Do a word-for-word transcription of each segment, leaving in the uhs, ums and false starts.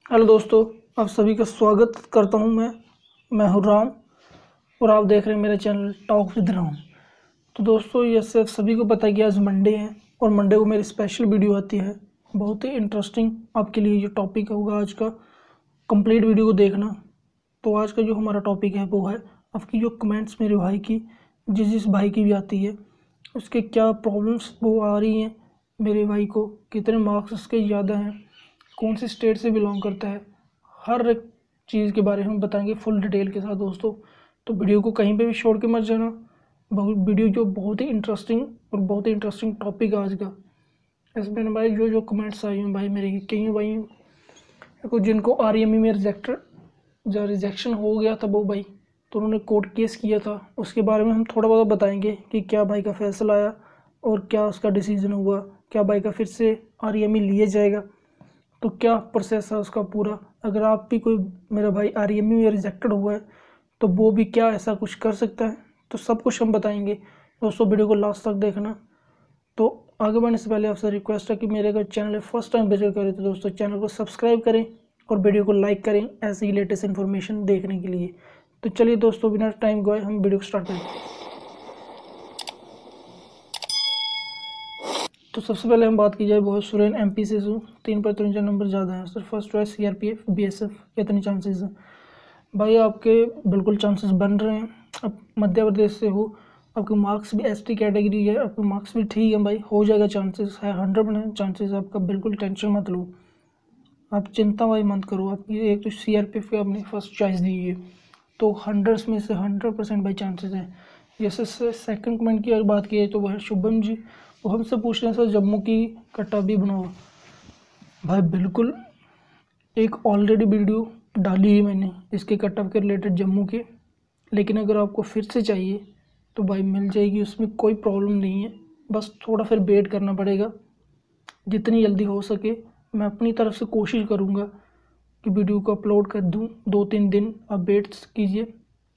Hello दोस्तों, आप सभी का स्वागत करता हूं। मैं मैं हूं राम और आप देख रहे हैं मेरा चैनल टॉक विद राम। तो दोस्तों, ये सब सभी को पता है कि आज मंडे है और मंडे को मेरी स्पेशल वीडियो आती है। बहुत ही इंटरेस्टिंग आपके लिए जो टॉपिक होगा आज का, कंप्लीट वीडियो को देखना। तो आज का जो हमारा टॉपिक है वो है आपकी जो कमेंट्स मेरे भाई की, जिस जिस भाई की भी आती है उसके क्या प्रॉब्लम्स वो आ रही हैं, मेरे भाई को कितने मार्क्स उसके ज़्यादा हैं, कौन सी स्टेट से बिलोंग करता है, हर एक चीज़ के बारे में बताएंगे फुल डिटेल के साथ दोस्तों। तो वीडियो को कहीं पे भी छोड़ के मत जाना। बहुत वीडियो जो बहुत ही इंटरेस्टिंग और बहुत ही इंटरेस्टिंग टॉपिक आज का। इस मैंने भाई जो जो कमेंट्स आए हैं भाई मेरे कई भाई को जिनको आर ई एम ई में रिजेक्ट जो रिजेक्शन हो गया था वो भाई, तो उन्होंने कोर्ट केस किया था, उसके बारे में हम थोड़ा बहुत बताएंगे कि क्या भाई का फैसला आया और क्या उसका डिसीजन हुआ, क्या भाई का फिर से आर ई एम ई लिया जाएगा, तो क्या प्रोसेस है उसका पूरा। अगर आप भी कोई मेरा भाई आर ई एम ई में रिजेक्टेड हुआ है तो वो भी क्या ऐसा कुछ कर सकता है, तो सब कुछ हम बताएंगे दोस्तों। वीडियो को लास्ट तक देखना। तो आगे बढ़ने से पहले आपसे रिक्वेस्ट है कि मेरे अगर चैनल फर्स्ट टाइम विजिट करें तो दोस्तों चैनल को सब्सक्राइब करें और वीडियो को लाइक करें ऐसी ही लेटेस्ट इन्फॉर्मेशन देखने के लिए। तो चलिए दोस्तों, बिना टाइम गए हम वीडियो को स्टार्ट करें। तो सबसे पहले हम बात की जाए, बहुत सुरेन एम पी से हूँ, तीन पर तिरंजा नंबर ज़्यादा है sir. First choice C R P F B S F, कितने चांसेस हैं भाई आपके? बिल्कुल चांसेस बन रहे हैं। अब मध्य प्रदेश से हो, आपके मार्क्स भी एस टी कैटेगरी है, आपके मार्क्स भी ठीक है भाई, हो जाएगा, चांसेस है, हंड्रेड परसेंट चांसेस आपका। बिल्कुल टेंशन मत लो, आप चिंता भाई मत करो। आपकी एक तो सी आर पी एफ की आपने फर्स्ट चॉइस दी है तो हंड्रेड में से हंड्रेड परसेंट भाई चांसेस हैं। जैसे सेकंड कमेंट की अगर बात की तो वह है शुभम जी, वो हमसे पूछ रहे हैं सर जम्मू की कट्टा भी बनाओ। भाई बिल्कुल, एक ऑलरेडी वीडियो डाली है मैंने इसके कट ऑफ के रिलेटेड जम्मू के, लेकिन अगर आपको फिर से चाहिए तो भाई मिल जाएगी, उसमें कोई प्रॉब्लम नहीं है। बस थोड़ा फिर वेट करना पड़ेगा, जितनी जल्दी हो सके मैं अपनी तरफ से कोशिश करूँगा कि वीडियो को अपलोड कर दूँ। दो तीन दिन आप वेट कीजिए,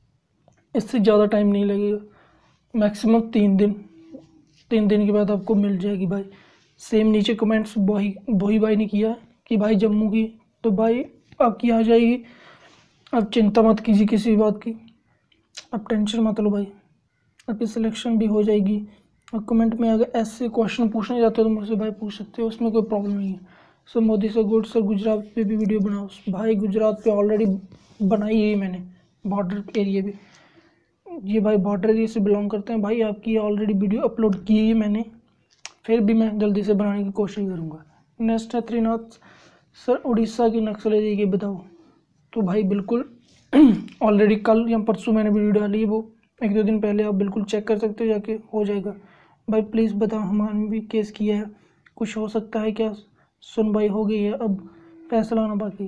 इससे ज़्यादा टाइम नहीं लगेगा, मैक्सिमम तीन दिन। तीन दिन के बाद आपको मिल जाएगी भाई। सेम नीचे कमेंट्स वही वही भाई ने किया कि भाई जम्मू की, तो भाई आपकी आ जाएगी, आप चिंता मत कीजिए किसी बात की, आप टेंशन मत लो भाई, आपकी सिलेक्शन भी हो जाएगी। और कमेंट में अगर ऐसे क्वेश्चन पूछने जाते हो तो मुझसे भाई पूछ सकते हो, उसमें कोई प्रॉब्लम नहीं है। Sir Modi sir good sir Gujarat पे भी वीडियो बनाओ। भाई गुजरात पे ऑलरेडी बनाई है मैंने, बॉर्डर एरिया भी, ये भाई बॉर्डर एरिया से बिलोंग करते हैं भाई। आपकी ऑलरेडी वीडियो अपलोड की है मैंने, फिर भी मैं जल्दी से बनाने की कोशिश करूँगा। नेक्स्ट है त्रिनाथ सर, उड़ीसा की नक्सल एरिया की बताओ। तो भाई बिल्कुल ऑलरेडी कल या परसों मैंने वीडियो डाली है, वो एक दो दिन पहले, आप बिल्कुल चेक कर सकते हो जाके, हो जाएगा भाई। प्लीज़ बताओ, हमारे भी केस किया है, कुछ हो सकता है क्या? सुनवाई हो गई है, अब फैसला आना बाकी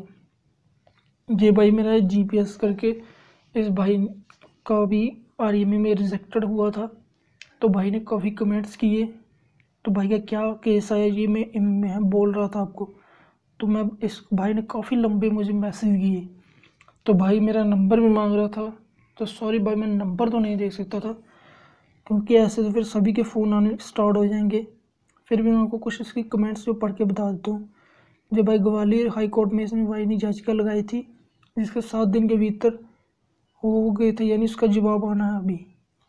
है। ये भाई मेरा जी पी एस करके इस भाई का भी आर ई एम ई में रिजेक्टेड हुआ था, तो भाई ने काफ़ी कमेंट्स किए। तो भाई का क्या केस आया ये मैं मैं बोल रहा था आपको, तो मैं इस भाई ने काफ़ी लंबे मुझे मैसेज किए, तो भाई मेरा नंबर भी मांग रहा था। तो सॉरी भाई, मैं नंबर तो नहीं दे सकता था क्योंकि ऐसे तो फिर सभी के फ़ोन आने स्टार्ट हो जाएंगे। फिर भी मैं आपको कुछ इसकी कमेंट्स जो पढ़ के बता देता हूँ। जो भाई ग्वालियर हाई कोर्ट में इसने भाई ने याचिका लगाई थी, जिसके सात दिन के भीतर हो गए थे, यानी उसका जवाब आना है अभी।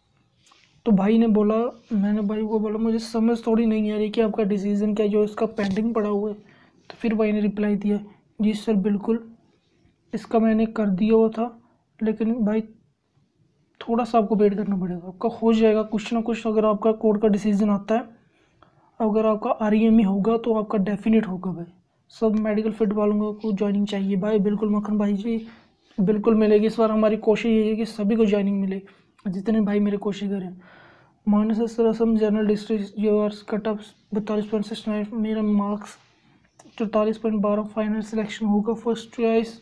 तो भाई ने बोला, मैंने भाई को बोला मुझे समझ थोड़ी नहीं आ रही कि आपका डिसीज़न क्या है जो इसका पेंडिंग पड़ा हुआ है। तो फिर भाई ने रिप्लाई दिया, जी सर बिल्कुल, इसका मैंने कर दिया हुआ था, लेकिन भाई थोड़ा सा आपको वेट करना पड़ेगा, आपका हो जाएगा कुछ ना कुछ। अगर आपका कोर्ट का डिसीज़न आता है, अगर आपका आर ई एम ई होगा तो आपका डेफिनेट होगा भाई। सब मेडिकल फील्ड वालों को ज्वाइनिंग चाहिए भाई, बिल्कुल मक्खन भाई जी, बिल्कुल मिलेगी। इस बार हमारी कोशिश यही है कि सभी को ज्वाइनिंग मिले, जितने भाई मेरे कोशिश करें। Manas sir Assam general district जो कट ऑफ बतालीस पॉइंट सिक्स नाइन, मेरा मार्क्स चौतालीस पॉइंट बारह, फाइनल सिलेक्शन होगा first choice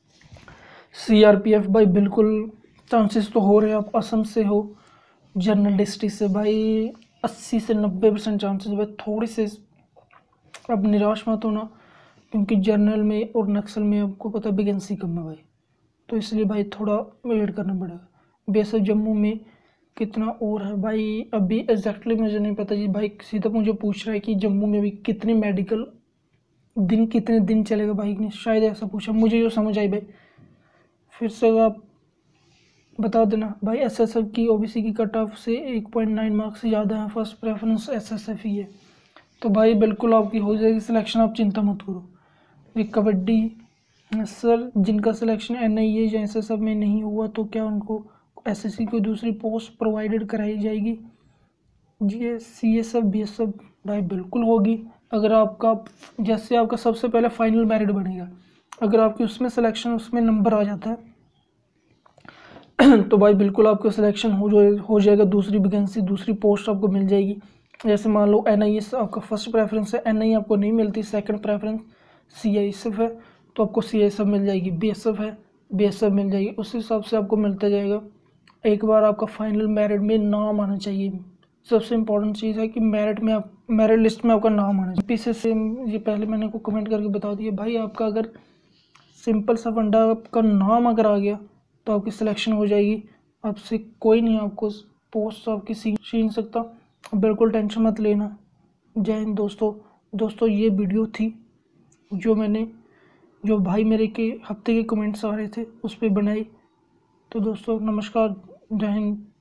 C R P F. भाई बिल्कुल चांसेस तो हो रहे हैं, आप असम से हो जनरल डिस्ट्रिक्ट से भाई, अस्सी से नब्बे परसेंट चांसेस भाई। थोड़ी से अब निराश मत होना, क्योंकि जनरल में और नक्सल में आपको पता है वैकेंसी कम है भाई, तो इसलिए भाई थोड़ा वेट करना पड़ेगा। वैसे जम्मू में कितना और है भाई अभी एग्जैक्टली मुझे नहीं पता जी। भाई सीधा मुझे पूछ रहा है कि जम्मू में भी कितने मेडिकल दिन कितने दिन चलेगा भाई ने शायद ऐसा पूछा, मुझे जो समझ आई भाई। फिर से आप बता देना भाई। एसएसएफ की ओबीसी की कट ऑफ से एक पॉइंट नाइन मार्क्स से ज़्यादा है, फर्स्ट प्रेफरेंस एसएसएफ ही है। तो भाई बिल्कुल आपकी हो जाएगी सिलेक्शन, आप चिंता मत करो। ये कबड्डी सर जिनका सिलेक्शन एनआईए या एसएसएफ में नहीं हुआ तो क्या उनको एसएससी को दूसरी पोस्ट प्रोवाइडेड कराई जाएगी? जी सीएसएफ बीएसएफ भाई बिल्कुल होगी। अगर आपका जैसे आपका सबसे पहले फाइनल मेरिट बनेगा, अगर आपकी उसमें सिलेक्शन उसमें नंबर आ जाता है तो भाई बिल्कुल आपका सिलेक्शन हो जो हो जाएगा, दूसरी वैकेंसी दूसरी पोस्ट आपको मिल जाएगी। जैसे मान लो एनआईए आपका फर्स्ट प्रेफरेंस है, एनआईए आपको नहीं मिलती, सेकंड प्रेफरेंस सीआईएसएफ है तो आपको सीआईएसएफ मिल जाएगी, बीएसएफ है बीएसएफ मिल जाएगी, उस हिसाब से आपको मिलता जाएगा। एक बार आपका फाइनल मेरिट में नाम आना चाहिए, सबसे इम्पोर्टेंट चीज़ है कि मेरिट में आप मेरिट लिस्ट में आपका नाम आना चाहिए। पीछे से ये पहले मैंने को कमेंट करके बता दिया भाई, आपका अगर सिंपल सा फंडा आपका नाम अगर आ गया तो आपकी सिलेक्शन हो जाएगी, आपसे कोई नहीं आपको पोस्ट आपकी छीन सकता, बिल्कुल टेंशन मत लेना। जय हिंद दोस्तों। दोस्तों ये वीडियो थी जो मैंने जो भाई मेरे के हफ्ते के कमेंट्स आ रहे थे उस पर बनाई। तो दोस्तों नमस्कार, जय हिंद।